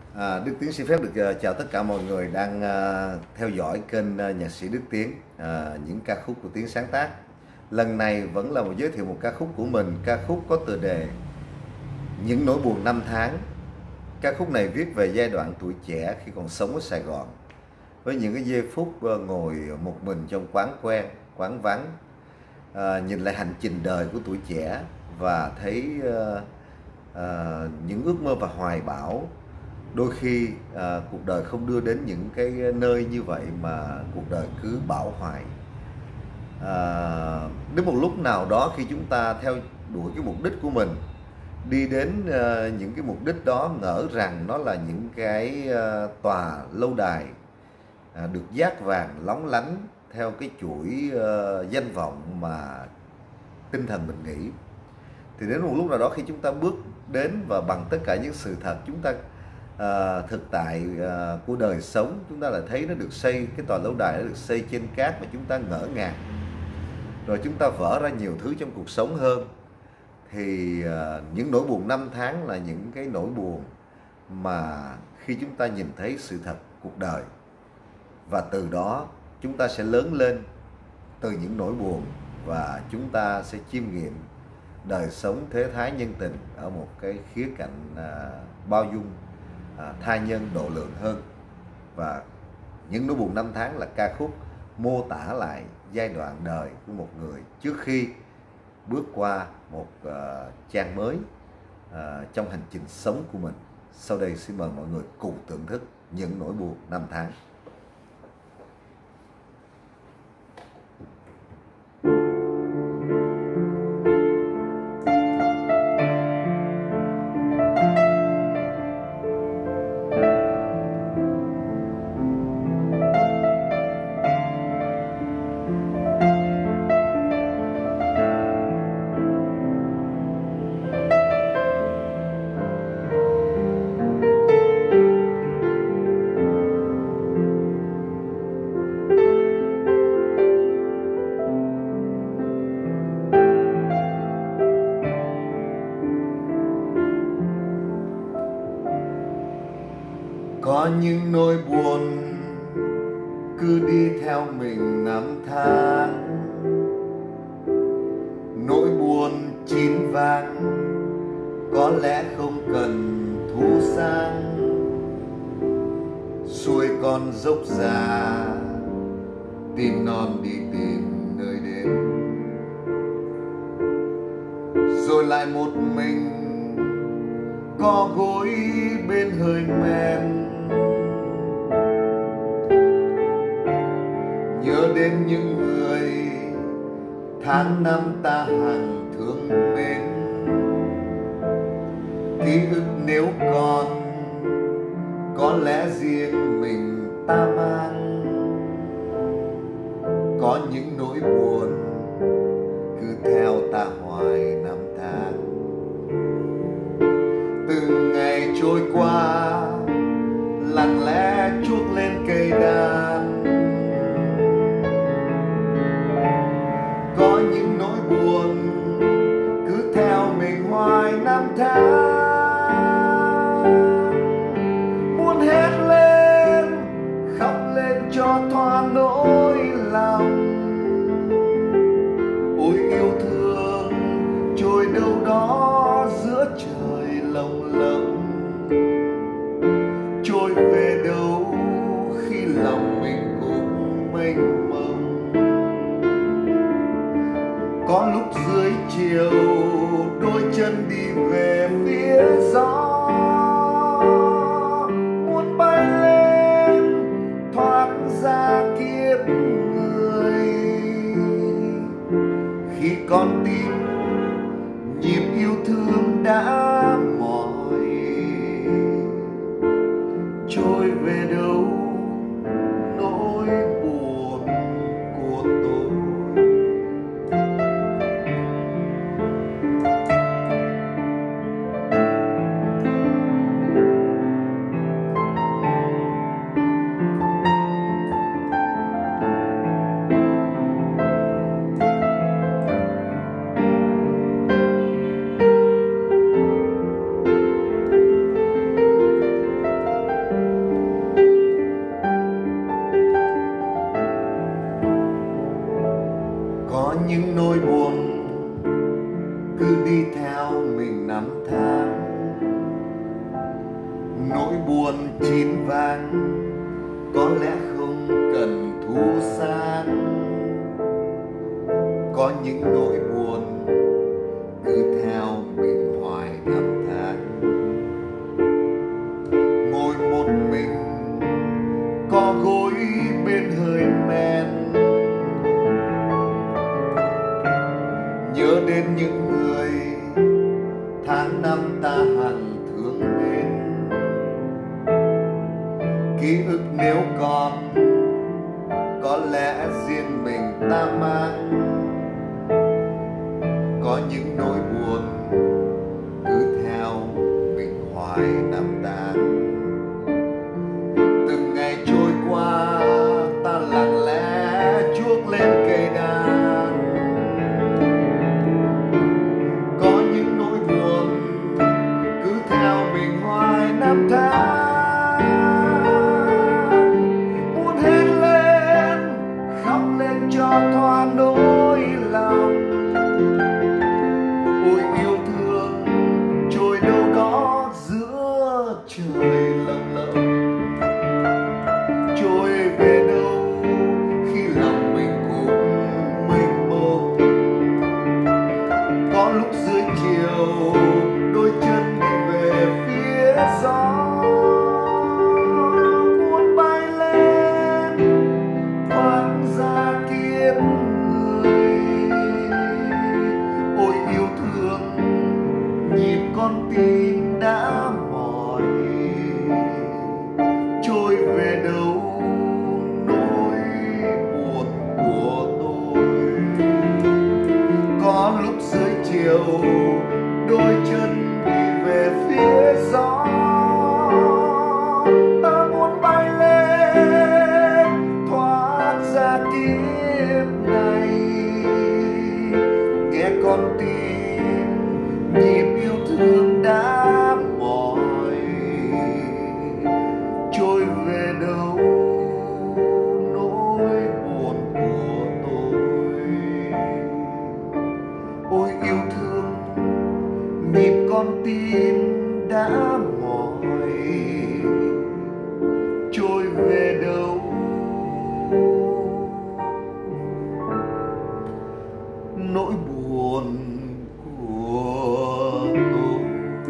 Đức Tiến xin phép được chào tất cả mọi người đang theo dõi kênh nhạc sĩ Đức Tiến, những ca khúc của Tiến sáng tác. Lần này vẫn là giới thiệu một ca khúc của mình, ca khúc có tựa đề Những nỗi buồn năm tháng. Ca khúc này viết về giai đoạn tuổi trẻ khi còn sống ở Sài Gòn, với những cái giây phút ngồi một mình trong quán quen, quán vắng, nhìn lại hành trình đời của tuổi trẻ và thấy những ước mơ và hoài bão. Đôi khi cuộc đời không đưa đến những cái nơi như vậy mà cuộc đời cứ bão hoài. Đến một lúc nào đó khi chúng ta theo đuổi cái mục đích của mình, đi đến những cái mục đích đó, ngỡ rằng nó là những cái tòa lâu đài được dát vàng lóng lánh theo cái chuỗi danh vọng mà tinh thần mình nghĩ, thì đến một lúc nào đó khi chúng ta bước đến và bằng tất cả những sự thật chúng ta thực tại của đời sống, chúng ta lại thấy nó được xây, cái tòa lâu đài nó được xây trên cát mà chúng ta ngỡ ngàng. Rồi chúng ta vỡ ra nhiều thứ trong cuộc sống hơn. Thì những nỗi buồn năm tháng là những cái nỗi buồn mà khi chúng ta nhìn thấy sự thật cuộc đời, và từ đó chúng ta sẽ lớn lên từ những nỗi buồn, và chúng ta sẽ chiêm nghiệm đời sống thế thái nhân tình ở một cái khía cạnh bao dung, tha nhân độ lượng hơn. Và những nỗi buồn năm tháng là ca khúc mô tả lại giai đoạn đời của một người trước khi bước qua một trang mới trong hành trình sống của mình. Sau đây xin mời mọi người cùng thưởng thức những nỗi buồn năm tháng. Có những nỗi buồn cứ đi theo mình năm tháng, nỗi buồn chín vàng có lẽ không cần thu sang, xuôi con dốc già tìm non đi tìm nơi đến, rồi lại một mình có gối bên hơi men, nhớ đến những người tháng năm ta hằng thương mến. Ký ức nếu còn có lẽ riêng mình ta mang, có những nỗi buồn cứ theo ta hoài năm tháng. Từng ngày trôi qua lặng lẽ chuốc lên cây đàn, có những nỗi buồn cứ theo mình hoài năm tháng. Muốn hét lên khóc lên cho thỏa nỗi lòng, ôi yêu thương trôi đâu đó giữa trời lồng lộng, trôi về đâu khi lòng mình cũng mênh mông. Có lúc dưới chiều đôi chân đi về phía gió, muốn bay lên thoát ra kiếp người. Khi con tim nhịp yêu thương đã mỏi, trôi về đâu nỗi buồn của tôi. cứ đi theo mình năm tháng, nỗi buồn chín vàng có lẽ không cần thu sang. Có những nỗi buồn cứ theo mình hoài năm tháng, ngồi một mình có gối bên hơi men, nhớ đến những người tháng năm ta hằng thương đến. Ký ức nếu còn có lẽ riêng mình ta mang. Có những nỗi buồn cứ theo mình hoài năm tháng. Từng ngày trôi qua ta lặng lẽ chuốc lên cây đàn. Có những nỗi buồn cứ theo mình hoài năm tháng. Muốn hét lên khóc lên cho thỏa nỗi lòng. Ôi yêu thương trôi đâu đó giữa trời lộng lộng, trôi về đâu khi lòng mình cũng mênh mông. Có lúc dưới chiều đôi chân đi về phía gió, muốn bay lên thoát ra kiếp người. Ôi yêu thương nhịp con tim đã mỏi, trôi về đâu nỗi buồn của tôi. Có lúc dưới chiều đôi chân đi về phía gió, ta muốn bay lên thoát ra kiếp này. Nghe con tim nhịp yêu thương đã mỏi, trôi về đâu nỗi buồn của tôi. Ôi yêu thương nhịp con tim đã mỏi, trôi về đâu nỗi buồn của tôi.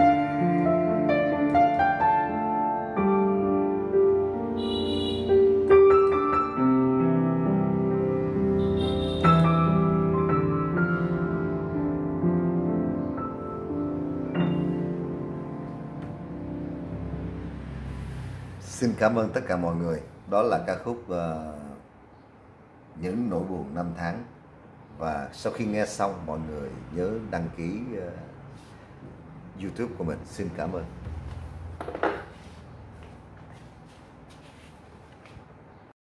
Xin cảm ơn tất cả mọi người. Đó là ca khúc Những nỗi buồn năm tháng. Và sau khi nghe xong, mọi người nhớ đăng ký YouTube của mình. Xin cảm ơn.